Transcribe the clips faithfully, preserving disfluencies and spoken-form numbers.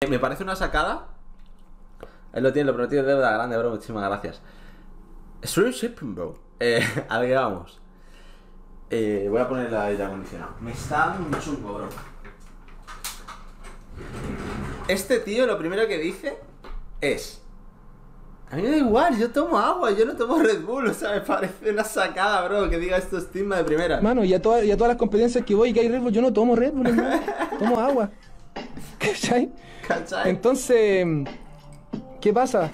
Me parece una sacada. Él lo tiene, lo prometido de deuda grande, bro. Muchísimas gracias. Stream shipping, bro. Eh, a ver qué vamos. Eh, voy a poner el aire acondicionado. Me está dando un chungo, bro. Este tío lo primero que dice es: a mí me da igual, yo tomo agua, yo no tomo Red Bull. O sea, me parece una sacada, bro, que diga esto estigma de primera. Mano, y a, toda, y a todas las competencias que voy y que hay Red Bull, yo no tomo Red Bull, hermano. Tomo agua. ¿Cachai? ¿Cachai? Entonces, ¿qué pasa?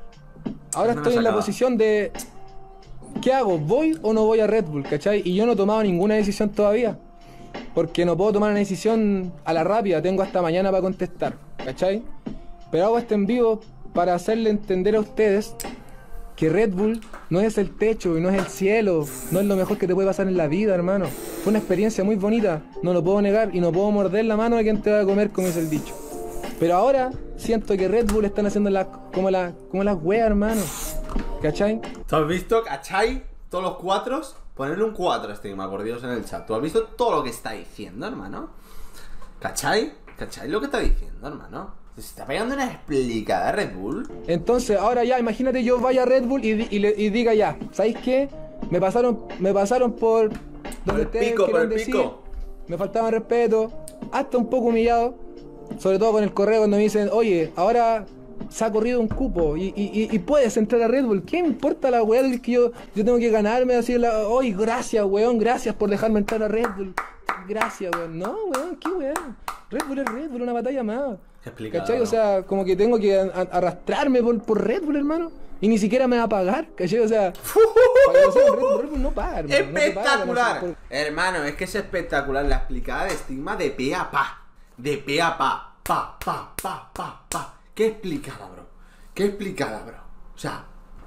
Ahora Es una estoy en la sacada. posición de ¿qué hago? ¿Voy o no voy a Red Bull? ¿Cachai? Y yo no he tomado ninguna decisión todavía. Porque no puedo tomar una decisión a la rápida, tengo hasta mañana para contestar, ¿cachai? Pero hago este en vivo para hacerle entender a ustedes que Red Bull no es el techo y no es el cielo, no es lo mejor que te puede pasar en la vida, hermano. Fue una experiencia muy bonita, no lo puedo negar y no puedo morder la mano de quien te va a comer, como es el dicho. Pero ahora siento que Red Bull están haciendo las como las como las weas, hermano. ¿Cachai? ¿Tú has visto, cachai? Todos los cuatros. Ponerle un cuatro a Stigma, por Dios, en el chat. ¿Tú has visto todo lo que está diciendo, hermano? ¿Cachai? ¿Cachai lo que está diciendo, hermano? Se está pegando una explicada a Red Bull. Entonces, ahora ya, imagínate yo vaya a Red Bull y, di- y, le- y diga ya, ¿sabéis qué? Me pasaron, me pasaron por Por donde el ustedes pico, por quieran el decir, pico. me faltaba respeto, hasta un poco humillado, sobre todo con el correo cuando me dicen, oye, ahora se ha corrido un cupo y, y, y- y puedes entrar a Red Bull. ¿Qué me importa la weá de que yo, yo tengo que ganarme? Así, la, oye, gracias, weón, gracias por dejarme entrar a Red Bull. Gracias, weón. No, weón, qué weón. Red Bull es Red Bull, una batalla más. Qué explicado, ¿Cachai? ¿no? O sea, como que tengo que a- a- arrastrarme por, por Red Bull, hermano. Y ni siquiera me va a pagar, ¿cachai? O sea, para que lo sepan, Red Bull, Red Bull no paga, hermano. No te paga la ¡Espectacular! nación Hermano, es que es espectacular la explicada de Stigma de pe a pa. De pe a pa. Pa, pa, pa, pa, pa. Qué explicada, bro. Qué explicada, bro. O sea,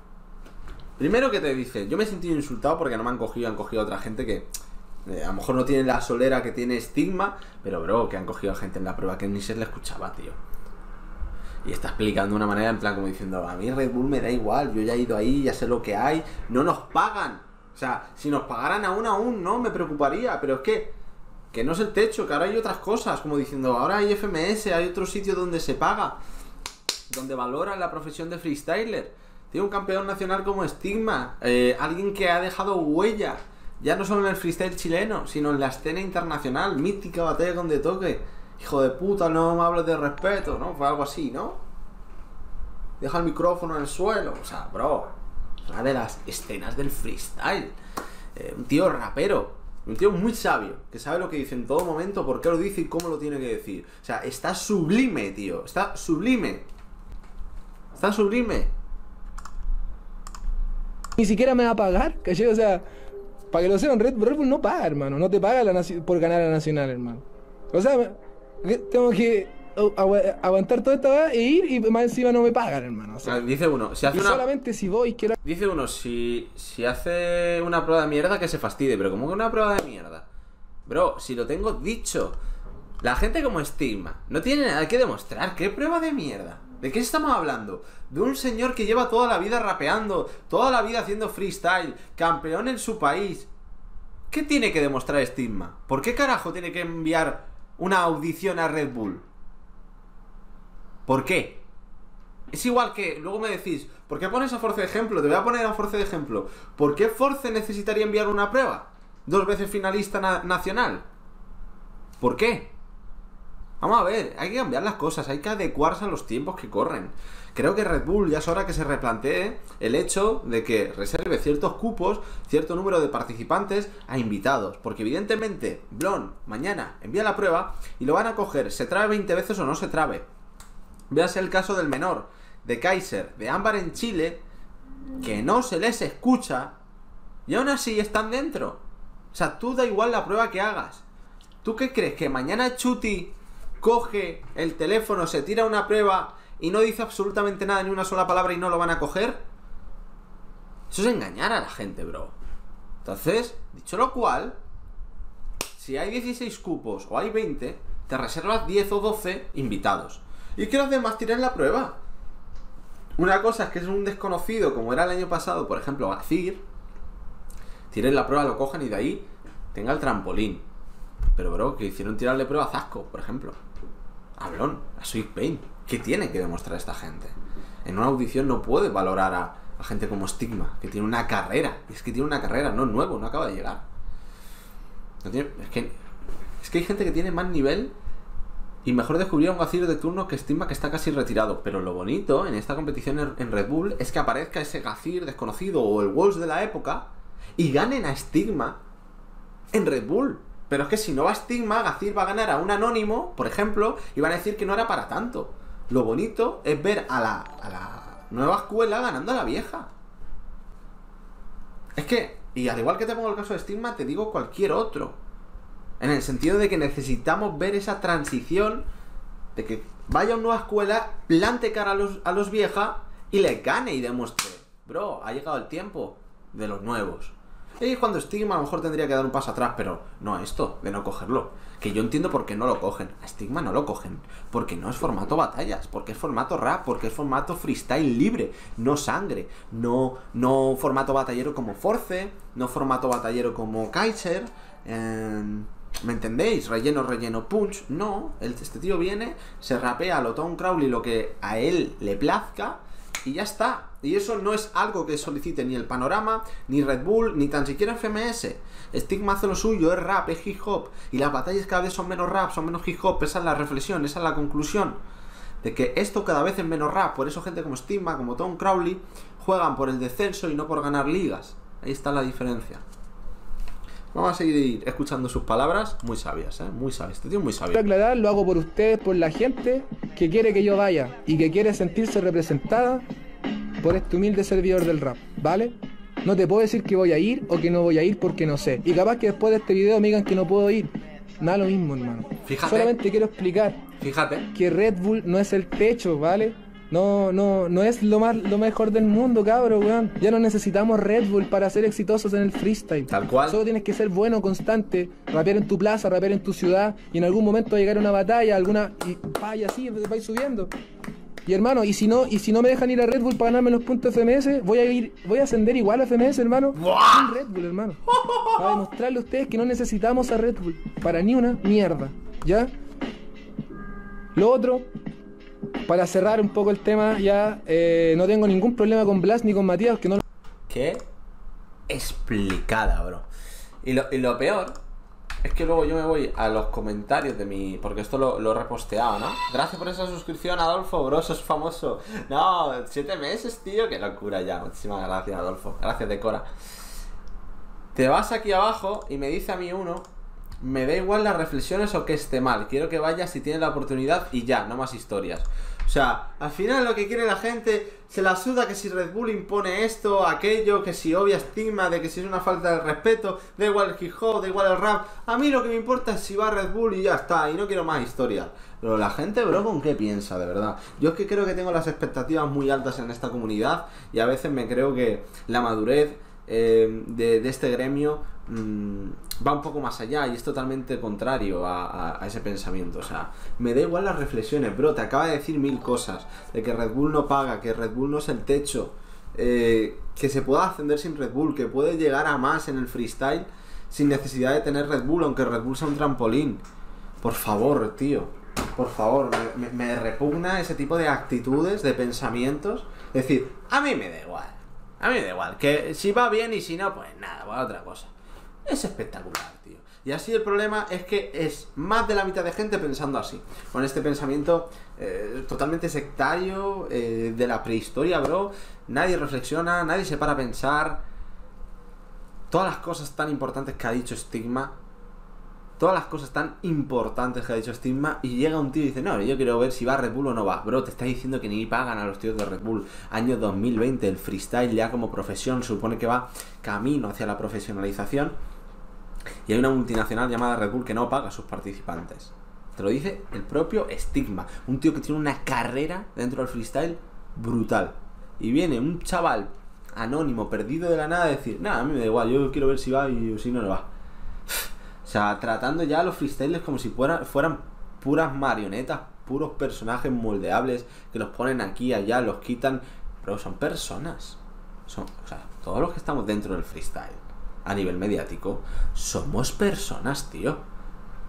primero que te dice, yo me he sentido insultado porque no me han cogido, han cogido a otra gente que eh, a lo mejor no tiene la solera que tiene Stigma, pero bro, que han cogido a gente en la prueba que ni se le escuchaba, tío. Y está explicando de una manera en plan como diciendo, a mí Red Bull me da igual, yo ya he ido ahí, ya sé lo que hay, no nos pagan. O sea, si nos pagaran aún aún, no me preocuparía, pero es que que no es el techo, que ahora hay otras cosas, como diciendo, ahora hay F M S, hay otro sitio donde se paga, donde valoran la profesión de freestyler. Tiene un campeón nacional como Stigma, eh, alguien que ha dejado huella, ya no solo en el freestyle chileno, sino en la escena internacional, mítica batalla con De Toque. Hijo de puta, no me hables de respeto, ¿no? Fue algo así, ¿no? Deja el micrófono en el suelo. O sea, bro, una de las escenas del freestyle. Eh, un tío rapero, un tío muy sabio, que sabe lo que dice en todo momento, por qué lo dice y cómo lo tiene que decir. O sea, está sublime, tío. Está sublime. Está sublime. Ni siquiera me va a pagar, ¿cachai? O sea, para que lo sepan, Red Bull, Red Bull no paga, hermano. No te paga la naci- por ganar a la nacional, hermano. O sea, me- tengo que agu- aguantar toda esta weá e ir y más encima no me pagan, hermano. O O sea, sea, dice uno, si hace y una... solamente si voy quiero... Dice uno, si, si hace una prueba de mierda que se fastidie, pero ¿cómo que una prueba de mierda? Bro, si lo tengo dicho. La gente como Stigma no tiene nada que demostrar. ¿Qué prueba de mierda? ¿De qué estamos hablando? De un señor que lleva toda la vida rapeando, toda la vida haciendo freestyle, campeón en su país. ¿Qué tiene que demostrar Stigma? ¿Por qué carajo tiene que enviar una audición a Red Bull? ¿Por qué? Es igual que, luego me decís, ¿por qué pones a Force de ejemplo? Te voy a poner a Force de ejemplo. ¿Por qué Force necesitaría enviar una prueba? Dos veces finalista na- nacional. ¿Por qué? Vamos a ver, hay que cambiar las cosas, hay que adecuarse a los tiempos que corren. Creo que Red Bull ya es hora que se replantee el hecho de que reserve ciertos cupos, cierto número de participantes a invitados. Porque evidentemente, Blon mañana envía la prueba y lo van a coger, se trabe veinte veces o no se trabe. Véase el caso del menor, de Kaiser, de Ámbar en Chile, que no se les escucha y aún así están dentro. O sea, tú da igual la prueba que hagas. ¿Tú qué crees? ¿Que mañana Chuti coge el teléfono, se tira una prueba y no dice absolutamente nada, ni una sola palabra y no lo van a coger? Eso es engañar a la gente, bro. Entonces, dicho lo cual, si hay dieciséis cupos o hay veinte, te reservas diez o doce invitados. ¿Y que los demás tiren la prueba? Una cosa es que es un desconocido, como era el año pasado, por ejemplo, Gacir, tiren la prueba, lo cogen y de ahí tenga el trampolín. Pero, bro, que hicieron tirarle prueba a Zasco, por ejemplo. Hablón, a Sweet Pain. ¿Qué tiene que demostrar esta gente? En una audición no puede valorar a, a gente como Stigma, que tiene una carrera. Es que tiene una carrera, no es nuevo, no acaba de llegar. No tiene, es, que, es que hay gente que tiene más nivel y mejor descubrir a un Gazir de turno que Stigma, que está casi retirado. Pero lo bonito en esta competición en, en Red Bull es que aparezca ese Gazir desconocido o el Wolves de la época y ganen a Stigma en Red Bull. Pero es que si no va Stigma, Gazir va a ganar a un anónimo, por ejemplo, y van a decir que no era para tanto. Lo bonito es ver a la, a la nueva escuela ganando a la vieja. Es que, y al igual que te pongo el caso de Stigma, te digo cualquier otro. En el sentido de que necesitamos ver esa transición de que vaya a una nueva escuela, plante cara a los, a los viejas y les gane y demuestre, bro, ha llegado el tiempo de los nuevos. Y cuando Stigma a lo mejor tendría que dar un paso atrás, pero no esto, de no cogerlo. Que yo entiendo por qué no lo cogen. A Stigma no lo cogen. Porque no es formato batallas, porque es formato rap, porque es formato freestyle libre, no sangre. No, no formato batallero como Force, no formato batallero como Kaiser. Eh, ¿Me entendéis? Relleno, relleno, punch. No, este tío viene, se rapea a lo Tom Crowley lo que a él le plazca y ya está. Y eso no es algo que solicite ni el Panorama, ni Red Bull, ni tan siquiera F M S. Stigma hace lo suyo, es rap, es hip hop. Y las batallas cada vez son menos rap, son menos hip hop. Esa es la reflexión, esa es la conclusión. De que esto cada vez es menos rap. Por eso gente como Stigma, como Tom Crowley, juegan por el descenso y no por ganar ligas. Ahí está la diferencia. Vamos a seguir escuchando sus palabras, muy sabias, ¿eh? Muy sabias, este tío es muy sabio. Quiero aclarar, lo hago por ustedes, por la gente que quiere que yo vaya y que quiere sentirse representada por este humilde servidor del rap, ¿vale? No te puedo decir que voy a ir o que no voy a ir porque no sé. Y capaz que después de este video me digan que no puedo ir. Nada lo mismo, hermano. Fíjate. Solamente quiero explicar Fíjate. que Red Bull no es el techo, ¿vale? No, no, no es lo más, lo mejor del mundo, cabro, weón. Ya no necesitamos Red Bull para ser exitosos en el freestyle. Tal cual. Solo tienes que ser bueno, constante, rapear en tu plaza, rapear en tu ciudad, y en algún momento va a llegar a una batalla, alguna, y vaya así, vais subiendo. Y hermano, y si no, y si no me dejan ir a Red Bull para ganarme los puntos F M S, voy a ir, voy a ascender igual a F M S, hermano. ¡Buah! Sin Red Bull, hermano. Para demostrarle a ustedes que no necesitamos a Red Bull para ni una mierda, ¿ya? Lo otro, para cerrar un poco el tema, ya eh, no tengo ningún problema con Blas ni con Matías, que no. Qué explicada, bro. Y lo, y lo peor es que luego yo me voy a los comentarios de mi... Porque esto lo, lo he reposteado, ¿no? Gracias por esa suscripción, Adolfo, bro, sos famoso. No, siete meses, tío, qué locura ya. Muchísimas gracias, Adolfo. Gracias, Decora. Te vas aquí abajo y me dice a mí uno: me da igual las reflexiones o que esté mal, quiero que vayas si tienes la oportunidad y ya, no más historias. O sea, al final lo que quiere la gente, se la suda que si Red Bull impone esto, aquello, que si obvia estigma, de que si es una falta de respeto, da igual el hip hop, da igual el rap. A mí lo que me importa es si va Red Bull y ya está, y no quiero más historias. Pero la gente, bro, ¿con qué piensa, de verdad? Yo es que creo que tengo las expectativas muy altas en esta comunidad y a veces me creo que la madurez eh, de, de este gremio mmm, va un poco más allá y es totalmente contrario a, a, a ese pensamiento. O sea, me da igual las reflexiones, bro, te acaba de decir mil cosas, de que Red Bull no paga, que Red Bull no es el techo, eh, que se pueda ascender sin Red Bull, que puede llegar a más en el freestyle sin necesidad de tener Red Bull, aunque Red Bull sea un trampolín. Por favor, tío, por favor, me, me, me repugna ese tipo de actitudes, de pensamientos. Es decir, a mí me da igual, a mí me da igual, que si va bien y si no, pues nada, va a otra cosa. Es espectacular, tío. Y así el problema es que es más de la mitad de gente pensando así, con este pensamiento eh, totalmente sectario, eh, de la prehistoria, bro. Nadie reflexiona, nadie se para a pensar todas las cosas tan importantes que ha dicho Stigma, todas las cosas tan importantes que ha dicho Stigma, y llega un tío y dice: no, yo quiero ver si va Red Bull o no va. Bro, te está diciendo que ni pagan a los tíos de Red Bull. Año dos mil veinte, el freestyle ya como profesión supone que va camino hacia la profesionalización, y hay una multinacional llamada Red Bull que no paga a sus participantes. Te lo dice el propio Stigma, un tío que tiene una carrera dentro del freestyle brutal, y viene un chaval anónimo, perdido de la nada, a decir: nada, a mí me da igual, yo quiero ver si va y si no, no va. O sea, tratando ya a los freestylers como si fueran, fueran puras marionetas, puros personajes moldeables que los ponen aquí y allá, los quitan. Pero son personas. Son, o sea, todos los que estamos dentro del freestyle a nivel mediático somos personas, tío. Es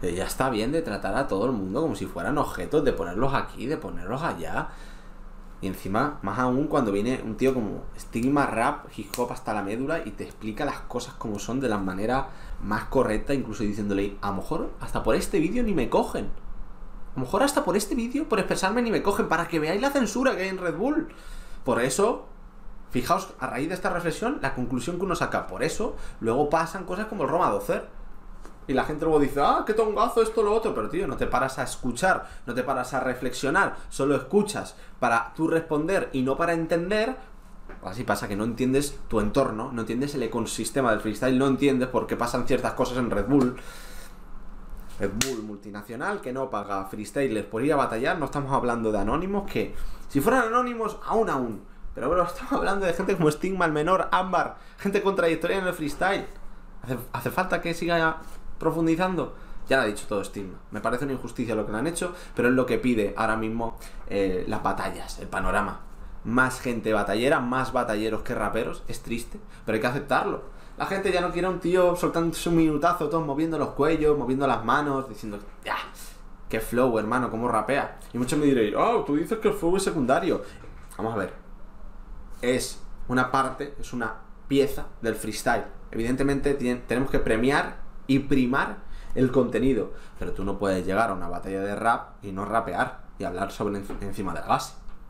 Pero ya está bien de tratar a todo el mundo como si fueran objetos, de ponerlos aquí, de ponerlos allá. Y encima, más aún cuando viene un tío como Stigma, rap, hip hop hasta la médula y te explica las cosas como son de la manera más correcta, incluso diciéndole, a lo mejor hasta por este vídeo ni me cogen. A lo mejor hasta por este vídeo, por expresarme, ni me cogen, para que veáis la censura que hay en Red Bull. Por eso, fijaos, a raíz de esta reflexión, la conclusión que uno saca. Por eso, luego pasan cosas como el Roma Docer. Y la gente luego dice, ah, qué tongazo, esto, lo otro. Pero tío, no te paras a escuchar, no te paras a reflexionar, solo escuchas para tú responder y no para entender. Así pasa que no entiendes tu entorno, no entiendes el ecosistema del freestyle, no entiendes por qué pasan ciertas cosas en Red Bull. Red Bull multinacional que no paga freestylers por ir a batallar. No estamos hablando de anónimos, que si fueran anónimos, aún aún. Pero bueno, estamos hablando de gente como Stigma, el menor, Ámbar, gente con trayectoria en el freestyle. ¿Hace, hace falta que siga profundizando? Ya lo ha dicho todo Stigma. Me parece una injusticia lo que le han hecho, pero es lo que pide ahora mismo eh, las batallas, el panorama. Más gente batallera, más batalleros que raperos. Es triste, pero hay que aceptarlo. La gente ya no quiere a un tío soltándose un minutazo, todos moviendo los cuellos, moviendo las manos, diciendo, ya, qué flow, hermano, cómo rapea. Y muchos me diréis, oh, tú dices que el flow es secundario. Vamos a ver. Es una parte, es una pieza del freestyle. Evidentemente tenemos que premiar y primar el contenido, pero tú no puedes llegar a una batalla de rap y no rapear y hablar sobre encima de la base.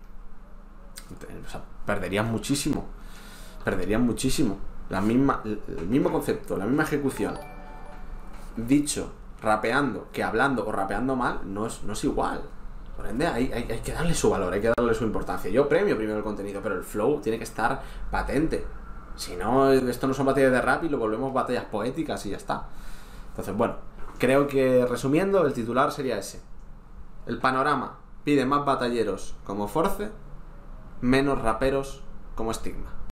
O sea, perderías muchísimo, perderías muchísimo. La misma, el mismo concepto, la misma ejecución, dicho rapeando que hablando o rapeando mal, no es, no es igual. Por ende, hay, hay, hay que darle su valor, hay que darle su importancia. Yo premio primero el contenido, pero el flow tiene que estar patente. Si no, esto no son batallas de rap y lo volvemos batallas poéticas y ya está. Entonces, bueno, creo que resumiendo, el titular sería ese. El panorama pide más batalleros como Force, menos raperos como Stigma.